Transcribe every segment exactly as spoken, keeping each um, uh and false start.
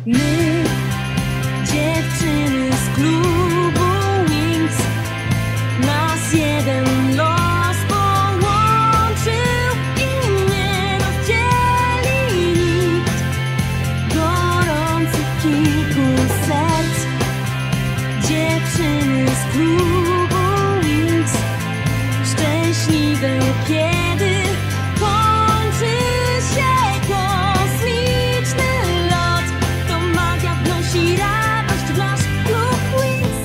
My, dziewczyny z klubu Wings, nas jeden los połączył i nie rozdzieli nikt. Gorących kilku serc, dziewczyny z klubu Wings, szczęśliwe kiedy kończy się kosmiczny lot. To magia wnosi radość w nasz klub Wings.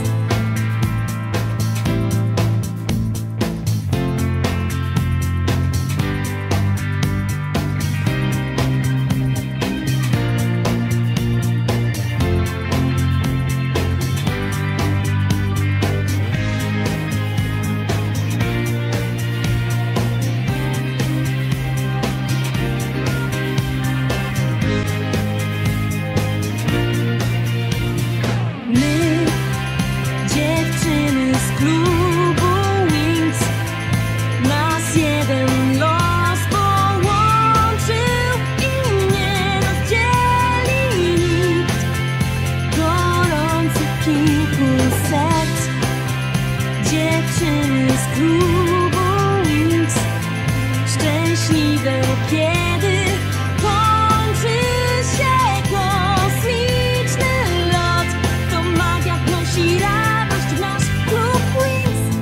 My, dziewczyny z klubu Wings, nas jeden los połączył i nie rozdzieli nikt. Gorących kilku serc, dziewczyny z klubu Wings, szczęśliwe kiedy kończy się kosmiczny lot. To magia wnosi radość w nasz klub Wings.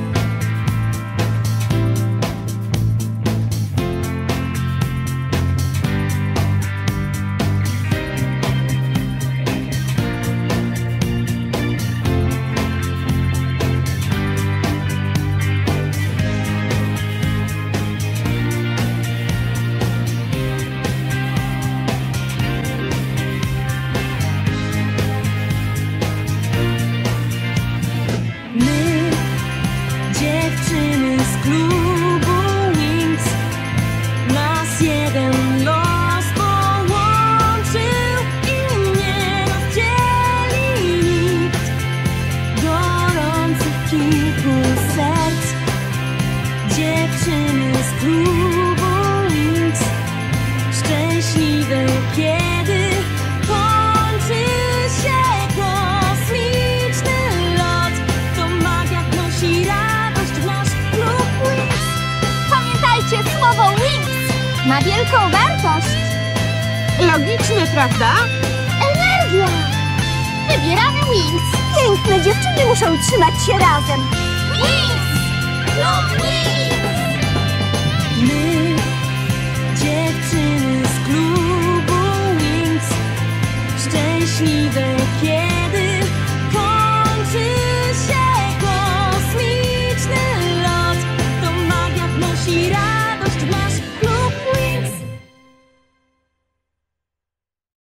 My, dziewczyny z klubu Wings, nas jeden los połączył i nie rozdzieli nikt. Gorących kilku serc, dziewczyny z klubu Wings, szczęśliwe kiedy kończy się kosmiczny lot. To magia wnosi radość w nasz klub Wings. Pamiętajcie, słowo Wings ma wielką wartość. Logiczne, prawda? Energia! Wybieramy Wings. Piękne dziewczyny muszą trzymać się razem. Wings! Klub Wings! My, dziewczyny z klubu Wings, szczęśliwe kiedy